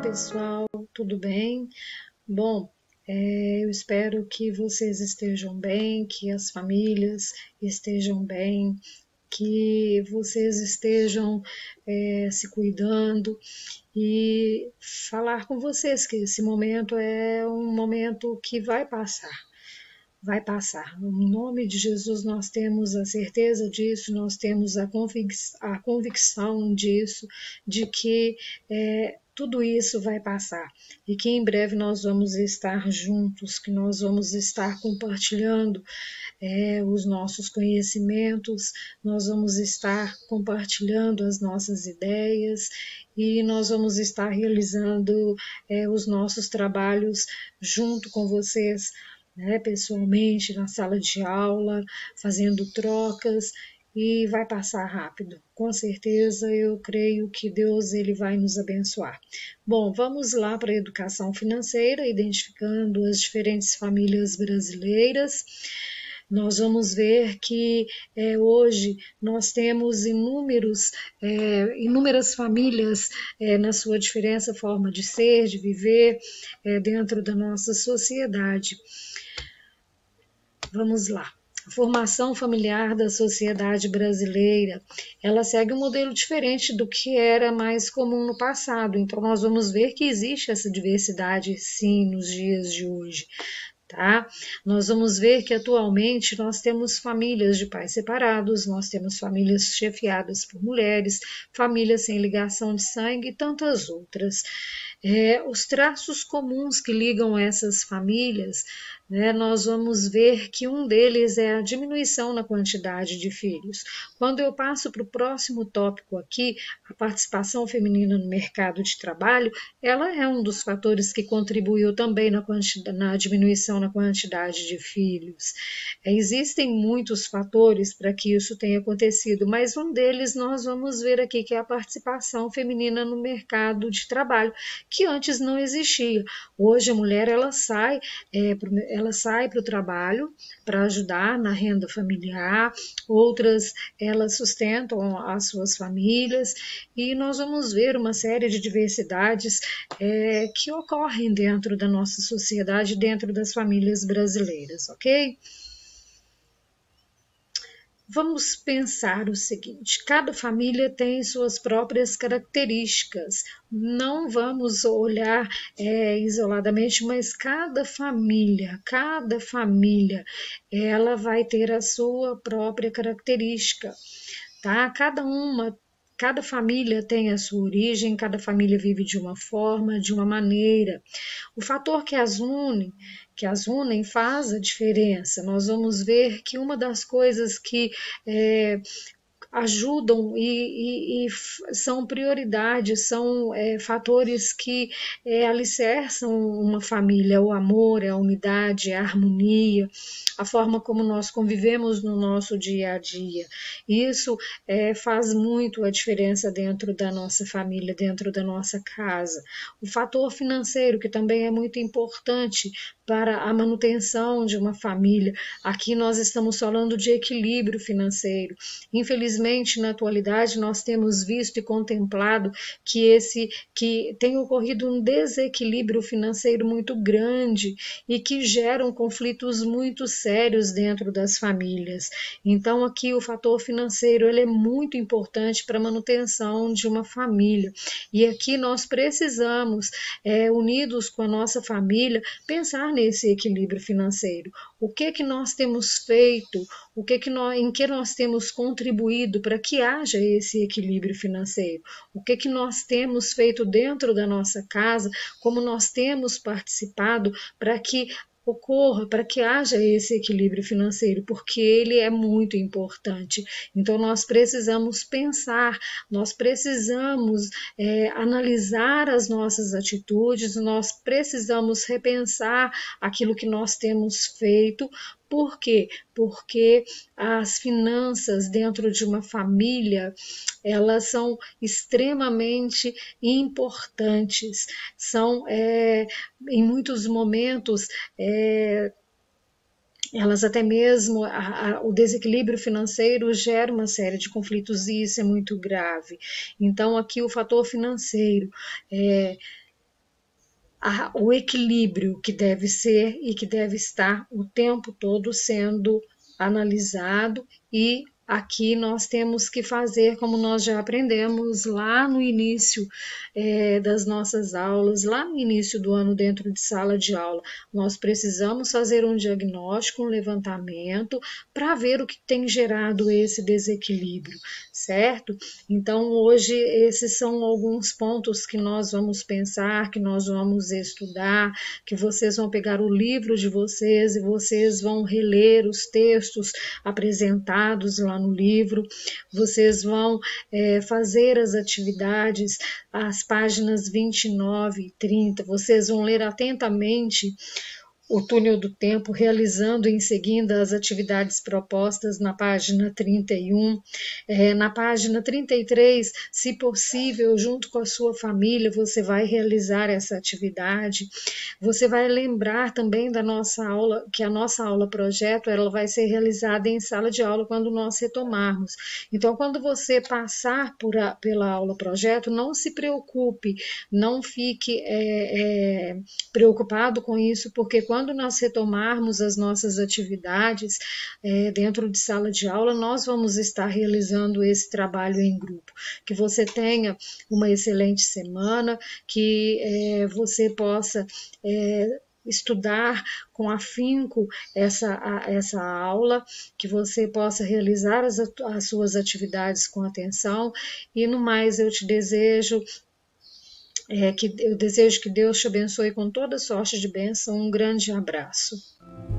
pessoal, tudo bem? Bom, eu espero que vocês estejam bem, que as famílias estejam bem, que vocês estejam se cuidando e falar com vocês que esse momento é um momento que vai passar. Vai passar. Em nome de Jesus, nós temos a certeza disso, nós temos a convicção disso, de que tudo isso vai passar e que em breve nós vamos estar juntos, que nós vamos estar compartilhando os nossos conhecimentos, nós vamos estar compartilhando as nossas ideias e nós vamos estar realizando os nossos trabalhos junto com vocês, pessoalmente, na sala de aula, fazendo trocas, e vai passar rápido. Com certeza, eu creio que Deus ele vai nos abençoar. Bom, vamos lá para a educação financeira, identificando as diferentes famílias brasileiras. Nós vamos ver que hoje nós temos inúmeras famílias na sua diferente forma de ser, de viver dentro da nossa sociedade. Vamos lá. A formação familiar da sociedade brasileira, ela segue um modelo diferente do que era mais comum no passado. Então, nós vamos ver que existe essa diversidade, sim, nos dias de hoje. Tá? Nós vamos ver que atualmente nós temos famílias de pais separados, nós temos famílias chefiadas por mulheres, famílias sem ligação de sangue e tantas outras. Os traços comuns que ligam essas famílias, nós vamos ver que um deles é a diminuição na quantidade de filhos. Quando eu passo para o próximo tópico aqui, a participação feminina no mercado de trabalho, ela é um dos fatores que contribuiu também na diminuição na quantidade de filhos. Existem muitos fatores para que isso tenha acontecido, mas um deles nós vamos ver aqui, que é a participação feminina no mercado de trabalho, que antes não existia. Hoje a mulher ela sai para o trabalho para ajudar na renda familiar, outras elas sustentam as suas famílias, e nós vamos ver uma série de diversidades que ocorrem dentro da nossa sociedade, dentro das famílias brasileiras, ok? Vamos pensar o seguinte: cada família tem suas próprias características. Não vamos olhar isoladamente, mas cada família, ela vai ter a sua própria característica, tá? Cada família tem a sua origem, cada família vive de uma forma, de uma maneira. O fator que as unem faz a diferença. Nós vamos ver que uma das coisas que ajudam e são prioridades, são fatores que alicerçam uma família: o amor, a unidade, a harmonia, a forma como nós convivemos no nosso dia a dia. Isso faz muito a diferença dentro da nossa família, dentro da nossa casa. O fator financeiro, que também é muito importante para a manutenção de uma família. Aqui nós estamos falando de equilíbrio financeiro. Infelizmente, na atualidade, nós temos visto e contemplado que tem ocorrido um desequilíbrio financeiro muito grande e que geram conflitos muito sérios dentro das famílias. Então, aqui o fator financeiro ele é muito importante para a manutenção de uma família. E aqui nós precisamos, unidos com a nossa família, pensar nesse equilíbrio financeiro. O que nós temos feito, em que nós temos contribuído para que haja esse equilíbrio financeiro? O que nós temos feito dentro da nossa casa, como nós temos participado para que ocorra, para que haja esse equilíbrio financeiro, porque ele é muito importante. Então nós precisamos pensar, nós precisamos analisar as nossas atitudes, nós precisamos repensar aquilo que nós temos feito. Por quê? Porque as finanças dentro de uma família, elas são extremamente importantes, são em muitos momentos elas até mesmo, o desequilíbrio financeiro gera uma série de conflitos e isso é muito grave. Então aqui o fator financeiro o equilíbrio que deve ser e que deve estar o tempo todo sendo analisado, e aqui nós temos que fazer como nós já aprendemos lá no início das nossas aulas, lá no início do ano dentro de sala de aula. Nós precisamos fazer um diagnóstico, um levantamento para ver o que tem gerado esse desequilíbrio, certo? Então hoje esses são alguns pontos que nós vamos pensar, que nós vamos estudar, que vocês vão pegar o livro de vocês e vocês vão reler os textos apresentados lá no livro, vocês vão fazer as atividades, as páginas 29 e 30, vocês vão ler atentamente o túnel do tempo, realizando em seguida as atividades propostas na página 31. Na página 33, se possível, junto com a sua família, você vai realizar essa atividade. Você vai lembrar também da nossa aula, que a nossa aula projeto, ela vai ser realizada em sala de aula quando nós retomarmos. Então, quando você passar pela aula projeto, não se preocupe, não fique preocupado com isso, porque quando nós retomarmos as nossas atividades dentro de sala de aula, nós vamos estar realizando esse trabalho em grupo. Que você tenha uma excelente semana, que você possa estudar com afinco essa aula, que você possa realizar as suas atividades com atenção, e no mais eu desejo que Deus te abençoe com toda sorte de bênção. Um grande abraço.